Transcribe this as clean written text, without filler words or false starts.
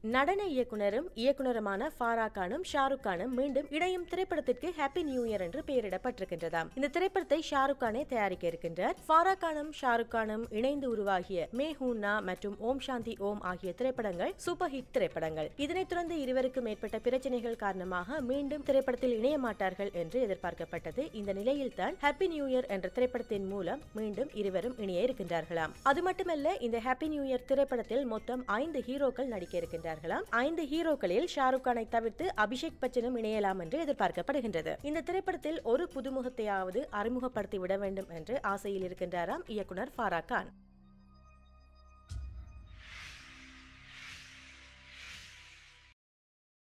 நடன இயக்குனருமான ஃபாரா கானும் ஷாருக் கானும் மீண்டும் இணையும் திரைப்படத்திற்கு ஹாப்பி நியூ இயர் என்று பெயரிடப்பட்டிருக்கின்றதாம். இந்த திரைப்படத்தை ஷாருக் கானே தயாரிக்க இருக்கின்றார். ஃபாரா கானும் ஷாருக் கானும் இணைந்து உருவாகிய மே ஹூனா மற்றும் ஓம் சாந்தி ஓம் ஆகிய திரைப்படங்கள் சூப்பர் ஹிட் திரைப்படங்கள். இதனைத் தொடர்ந்து இருவருக்கும் மேற்பட்ட பிரச்சனைகள் காரணமாக மீண்டும் திரைப்படத்தில் இணைய மாட்டார்கள் என்று எதிர்பார்க்கப்பட்டது. இந்த நிலையில் தான் ஹாப்பி நியூ இயர் என்ற திரைப்படத்தின் மூலம் மீண்டும் இருவரும் இணைய இருக்கின்றார்களாம். அது மட்டுமல்ல, இந்த ஹாப்பி நியூ இயர் திரைப்படத்தில் மொத்தம் 5 ஹீரோக்கள் நடிக்க இருக்கின்றார்களாம். 5 ஹீரோக்களில் ஷாருக் கானை தவிர்த்து அபிஷேக் பச்சனும் இணையலாம் என்று எதிர்பார்க்கப்படுகின்றது. இந்த திரைப்படத்தில் ஒரு புதுமுகத்தையாவது அறிமுகப்படுத்தி விட வேண்டும் என்று ஆசையில் இருக்கின்றாராம் இயக்குனர் ஃபாரா கான்.